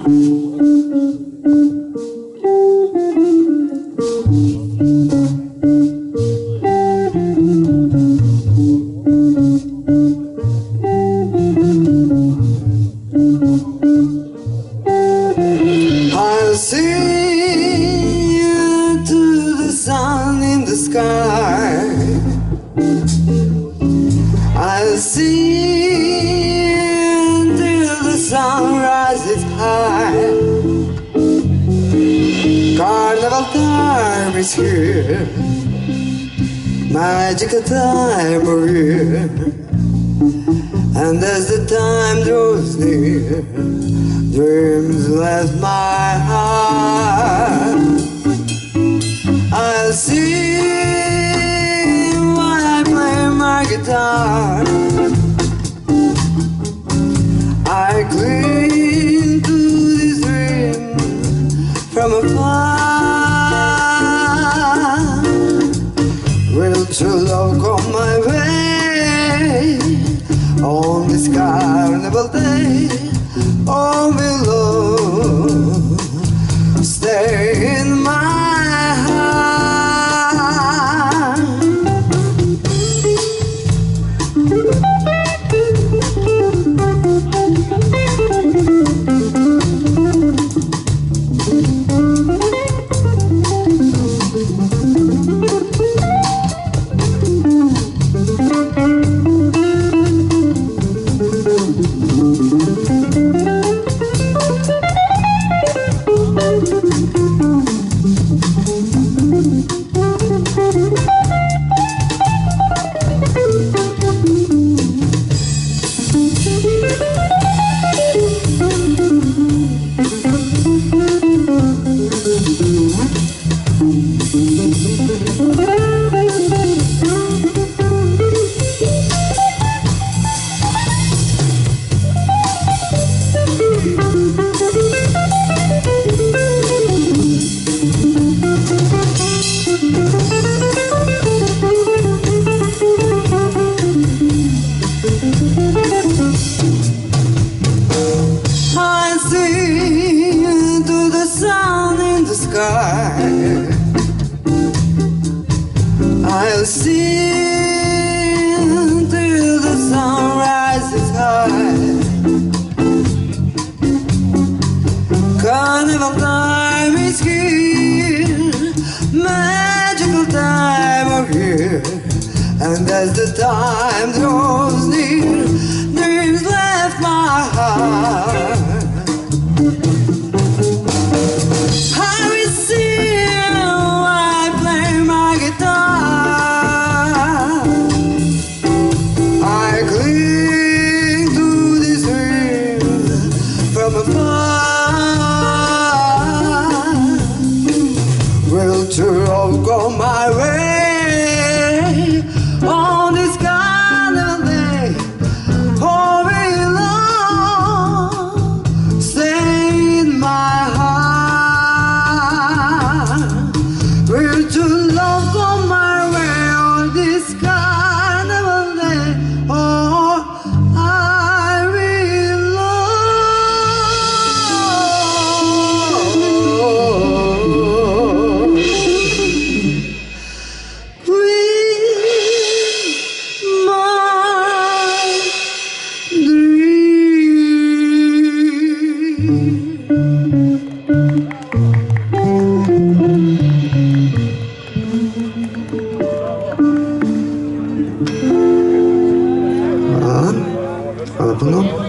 I'll sing to the sun in the sky. I'll sing till the sun rises high. Carnival time is here, magical time of year. And as the time draws near, dreams left my heart. I'll sing while I play my guitar. I cling to this dream from afar. Will true love come my way on this carnival day? Or will love stay in my heart? I sing to the sun in the sky. I'll sing till the sun rises high. Carnival time is here, magical time of year. And as the time draws near, dreams left my heart. I will sing while I play my guitar. I cling to this dream from afar. Will true love go my way on this carnival day? Or will love stay in my heart? Will true love go my way on this carnival day? Or I will love with my dream. Ano po no?